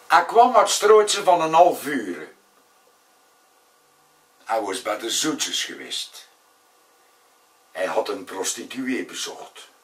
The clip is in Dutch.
Hij kwam uit Strootse van een half uur. Hij was bij de Zoetjes geweest. Hij had een prostituee bezocht.